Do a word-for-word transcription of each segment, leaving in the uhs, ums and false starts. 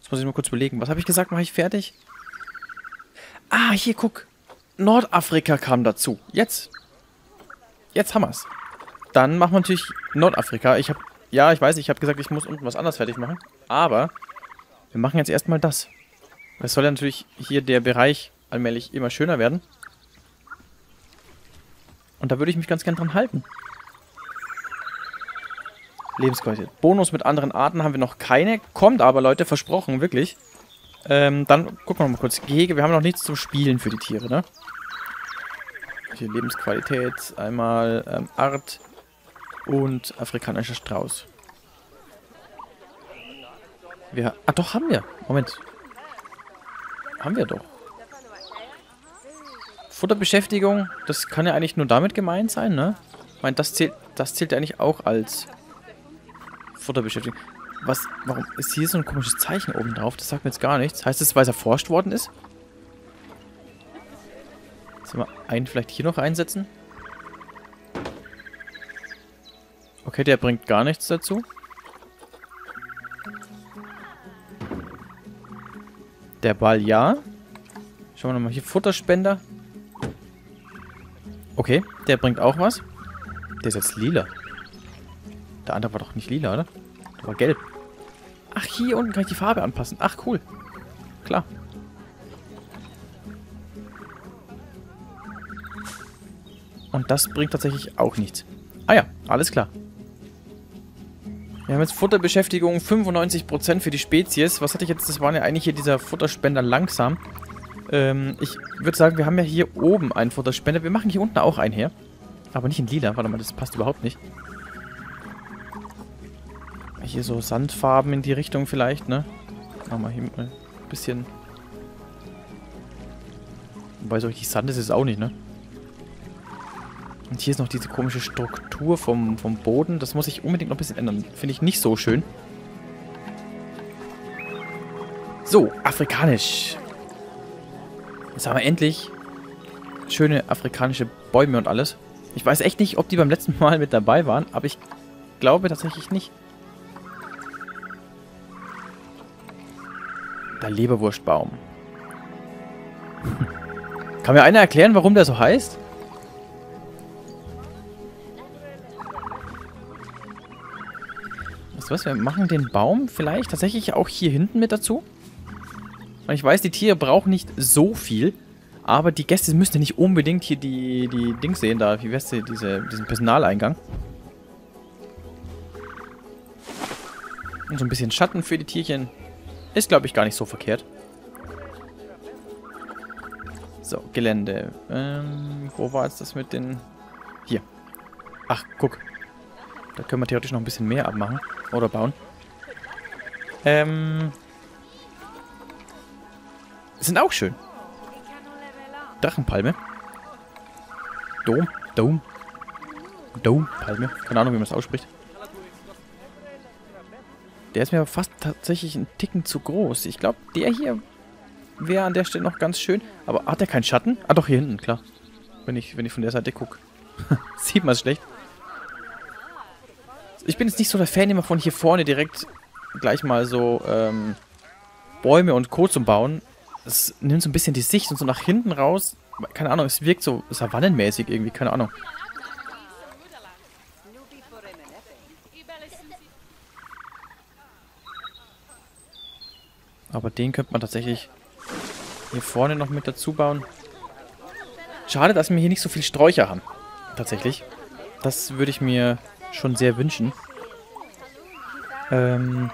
Jetzt muss ich mal kurz überlegen. Was habe ich gesagt? Mache ich fertig? Ah, hier, guck. Nordafrika kam dazu. Jetzt. Jetzt haben wir es. Dann machen wir natürlich Nordafrika. Ich habe, ja, ich weiß, ich habe gesagt, ich muss unten was anderes fertig machen. Aber wir machen jetzt erstmal das. Es soll ja natürlich hier der Bereich allmählich immer schöner werden. Und da würde ich mich ganz gern dran halten. Lebensqualität. Bonus mit anderen Arten haben wir noch keine. Kommt aber, Leute, versprochen, wirklich. Ähm, dann gucken wir mal kurz. Gehege, wir haben noch nichts zum Spielen für die Tiere, ne? Hier Lebensqualität, einmal ähm, Art und afrikanischer Strauß. Wir, ah, doch, haben wir. Moment. Haben wir doch. Futterbeschäftigung, das kann ja eigentlich nur damit gemeint sein, ne? Ich meine, das zählt, das zählt ja eigentlich auch als Futterbeschäftigung. Was, warum ist hier so ein komisches Zeichen oben drauf? Das sagt mir jetzt gar nichts. Heißt das, weil es erforscht worden ist? Sollen wir einen vielleicht hier noch einsetzen? Okay, der bringt gar nichts dazu. Der Ball, ja. Schauen wir nochmal hier. Futterspender. Okay, der bringt auch was. Der ist jetzt lila. Der andere war doch nicht lila, oder? Der war gelb. Ach, hier unten kann ich die Farbe anpassen. Ach, cool. Klar. Und das bringt tatsächlich auch nichts. Ah ja, alles klar. Wir haben jetzt Futterbeschäftigung fünfundneunzig Prozent für die Spezies. Was hatte ich jetzt? Das war ja eigentlich hier dieser Futterspender langsam. Ähm, ich würde sagen, wir haben ja hier oben einen Futterspender. Wir machen hier unten auch einen her. Aber nicht in lila. Warte mal, das passt überhaupt nicht. Hier so Sandfarben in die Richtung vielleicht, ne? Machen wir hier mal ein bisschen. Wobei so richtig Sand ist es auch nicht, ne? Und hier ist noch diese komische Struktur vom, vom Boden. Das muss ich unbedingt noch ein bisschen ändern. Finde ich nicht so schön. So, afrikanisch. Jetzt haben wir endlich schöne afrikanische Bäume und alles. Ich weiß echt nicht, ob die beim letzten Mal mit dabei waren, aber ich glaube tatsächlich nicht. Der Leberwurstbaum. Kann mir einer erklären, warum der so heißt? Weißt du was, wir machen den Baum vielleicht tatsächlich auch hier hinten mit dazu. Und ich weiß, die Tiere brauchen nicht so viel, aber die Gäste müssen ja nicht unbedingt hier die, die Dings sehen, da, wie weißt du, diese, diesen Personaleingang. Und so ein bisschen Schatten für die Tierchen ist, glaube ich, gar nicht so verkehrt. So, Gelände. Ähm, wo war jetzt das mit den... Hier. Ach, guck. Da können wir theoretisch noch ein bisschen mehr abmachen. Oder bauen. Ähm... Sind auch schön. Drachenpalme. Dom. Dom. Dompalme. Keine Ahnung, wie man das ausspricht. Der ist mir aber fast tatsächlich ein Ticken zu groß. Ich glaube, der hier wäre an der Stelle noch ganz schön. Aber hat der keinen Schatten? Ah, doch, hier hinten, klar. Wenn ich, wenn ich von der Seite gucke. Sieht man es schlecht. Ich bin jetzt nicht so der Fan immer von hier vorne direkt gleich mal so ähm, Bäume und Co. zum Bauen. Es nimmt so ein bisschen die Sicht und so nach hinten raus. Keine Ahnung, es wirkt so savannenmäßig irgendwie, keine Ahnung. Aber den könnte man tatsächlich hier vorne noch mit dazu bauen. Schade, dass wir hier nicht so viel Sträucher haben. Tatsächlich. Das würde ich mir schon sehr wünschen. Ähm...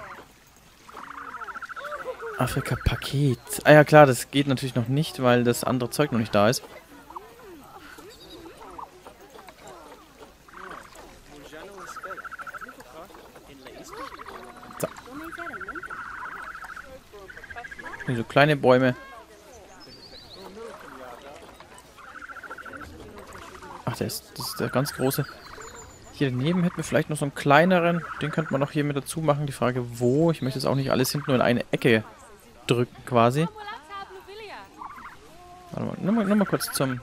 Afrika-Paket. Ah ja klar, das geht natürlich noch nicht, weil das andere Zeug noch nicht da ist. So. Hier so kleine Bäume. Ach, der ist, das ist der ganz große. Hier daneben hätten wir vielleicht noch so einen kleineren. Den könnte man noch hier mit dazu machen. Die Frage, wo? Ich möchte jetzt auch nicht alles hinten nur in eine Ecke drücken, quasi. Warte mal, nur mal, nur mal kurz zum...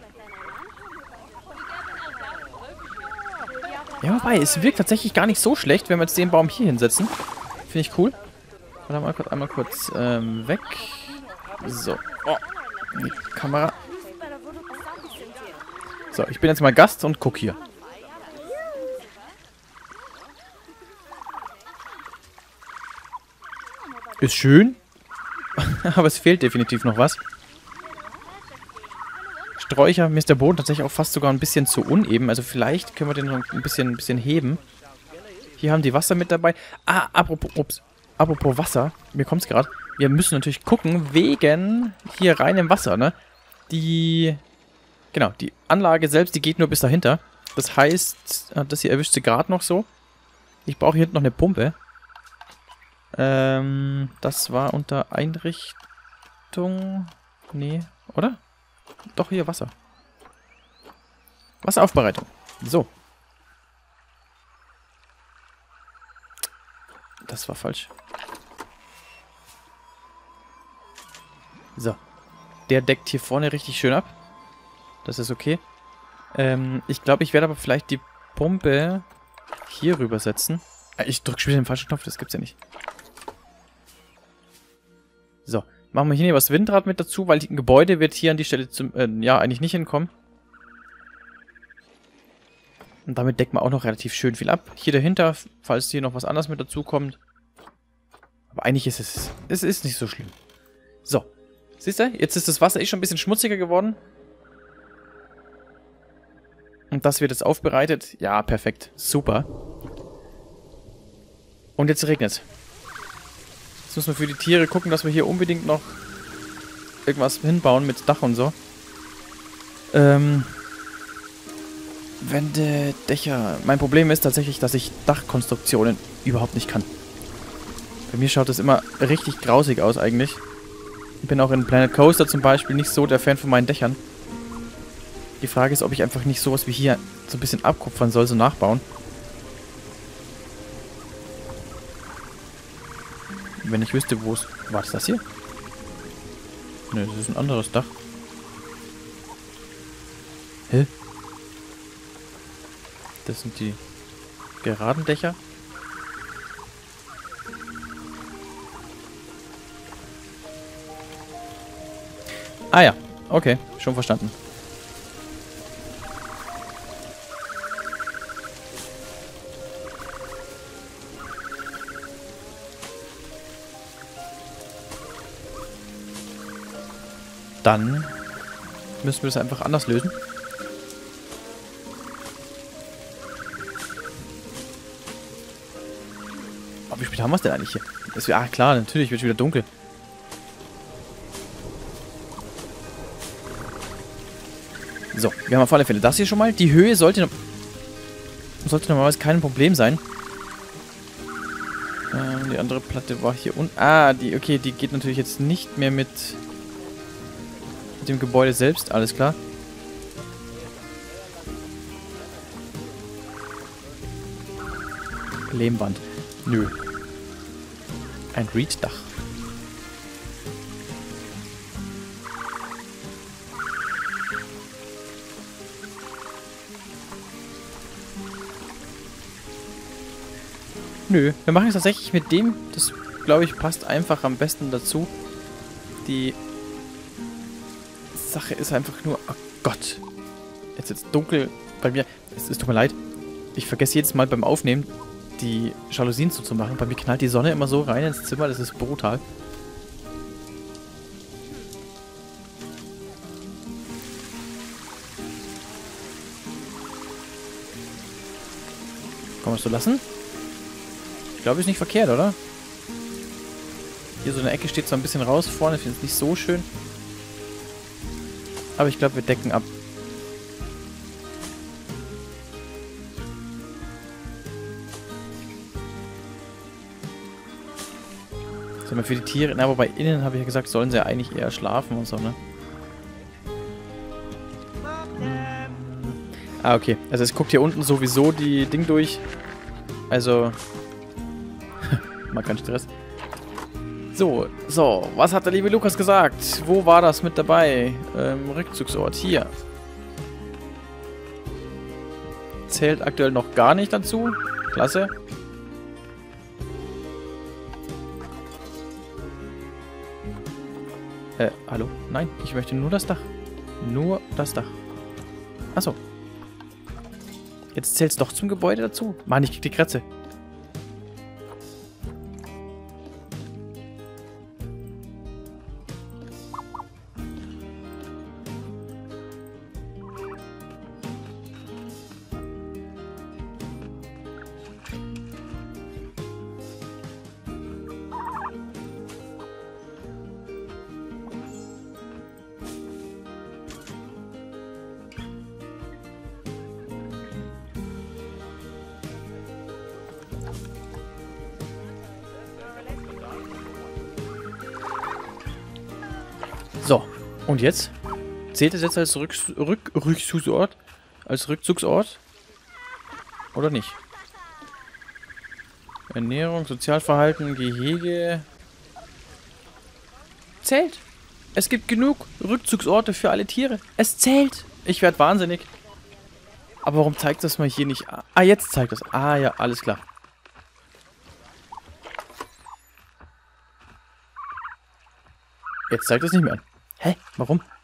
Ja, wobei, es wirkt tatsächlich gar nicht so schlecht, wenn wir jetzt den Baum hier hinsetzen. Finde ich cool. Warte mal kurz, einmal kurz ähm, weg. So. Oh, die Kamera. So, ich bin jetzt mal Gast und guck hier. Ist schön. Aber es fehlt definitiv noch was. Sträucher, mir ist der Boden tatsächlich auch fast sogar ein bisschen zu uneben. Also vielleicht können wir den noch ein bisschen, ein bisschen heben. Hier haben die Wasser mit dabei. Ah, apropos, ups, apropos Wasser. Mir kommt es gerade. Wir müssen natürlich gucken, wegen hier rein im Wasser, ne? Die, genau, die Anlage selbst, die geht nur bis dahinter. Das heißt, das hier erwischt sie gerade noch so. Ich brauche hier hinten noch eine Pumpe. Ähm, das war unter Einrichtung. Nee, oder? Doch, hier Wasser. Wasseraufbereitung. So. Das war falsch. So. Der deckt hier vorne richtig schön ab. Das ist okay. Ähm, ich glaube, ich werde aber vielleicht die Pumpe hier rüber setzen. Ich drücke schon wieder den falschen Knopf, das gibt's ja nicht. So. Machen wir hier was Windrad mit dazu, weil ein Gebäude wird hier an die Stelle zum, äh, ja, eigentlich nicht hinkommen. Und damit deckt man auch noch relativ schön viel ab. Hier dahinter, falls hier noch was anderes mit dazu kommt. Aber eigentlich ist es, es ist nicht so schlimm. So. Siehst du? Jetzt ist das Wasser eh schon ein bisschen schmutziger geworden. Und das wird jetzt aufbereitet. Ja, perfekt. Super. Und jetzt regnet es. Jetzt müssen wir für die Tiere gucken, dass wir hier unbedingt noch irgendwas hinbauen mit Dach und so. Ähm, Wände, Dächer. Mein Problem ist tatsächlich, dass ich Dachkonstruktionen überhaupt nicht kann. Bei mir schaut das immer richtig grausig aus eigentlich. Ich bin auch in Planet Coaster zum Beispiel nicht so der Fan von meinen Dächern. Die Frage ist, ob ich einfach nicht sowas wie hier so ein bisschen abkupfern soll, so nachbauen. Wenn ich wüsste, wo es... War das das hier? Ne, das ist ein anderes Dach. Hä? Das sind die geraden Dächer. Ah ja, okay, schon verstanden. Dann müssen wir das einfach anders lösen. Oh, wie spät haben wir es denn eigentlich hier? Es wird, ah klar, natürlich wird es wieder dunkel. So, wir haben auf alle Fälle das hier schon mal. Die Höhe sollte, sollte normalerweise kein Problem sein. Ähm, die andere Platte war hier unten. Ah, die, okay, die geht natürlich jetzt nicht mehr mit... Mit dem Gebäude selbst, alles klar. Lehmwand. Nö. Ein Reed-Dach. Nö, wir machen es tatsächlich mit dem. Das, glaube ich, passt einfach am besten dazu. Die Sache ist einfach nur... Oh Gott. Jetzt ist es dunkel bei mir. Es, es tut mir leid. Ich vergesse jedes Mal beim Aufnehmen, die Jalousien zuzumachen. Bei mir knallt die Sonne immer so rein ins Zimmer. Das ist brutal. Kann man es so lassen? Ich glaube, ist nicht verkehrt, oder? Hier so eine Ecke steht zwar ein bisschen raus vorne. Ich finde es nicht so schön. Aber ich glaube, wir decken ab. Sollen wir für die Tiere... Na, wobei innen, habe ich ja gesagt, sollen sie ja eigentlich eher schlafen und so, ne? Ah, okay. Also es guckt hier unten sowieso die Ding durch. Also... mal kein Stress. So, so, was hat der liebe Lukas gesagt? Wo war das mit dabei? Ähm, Rückzugsort, hier. Zählt aktuell noch gar nicht dazu. Klasse. Äh, hallo? Nein, ich möchte nur das Dach. Nur das Dach. Achso. Jetzt zählt's doch zum Gebäude dazu. Mann, ich krieg die Kratze. So, und jetzt? Zählt es jetzt als Rück Rück Rückzugsort? Als Rückzugsort? Oder nicht? Ernährung, Sozialverhalten, Gehege. Zählt. Es gibt genug Rückzugsorte für alle Tiere. Es zählt. Ich werde wahnsinnig. Aber warum zeigt das mal hier nicht? Ah, jetzt zeigt das. Ah ja, alles klar. Jetzt zeigt es nicht mehr an. Hä? Warum?